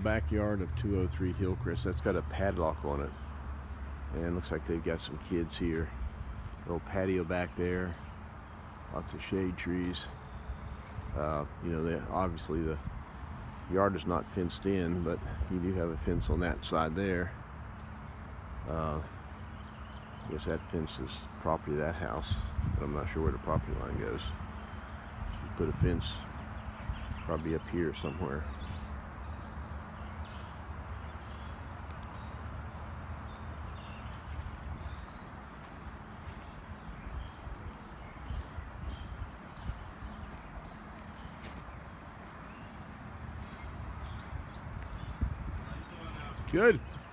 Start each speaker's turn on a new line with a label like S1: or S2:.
S1: Backyard of 203 Hillcrest. That's got a padlock on it. And looks like they've got some kids here. Little patio back there. Lots of shade trees. You know, obviously the yard is not fenced in, but you do have a fence on that side there. I guess that fence is property of that house, but I'm not sure where the property line goes. Should put a fence probably up here somewhere. Good.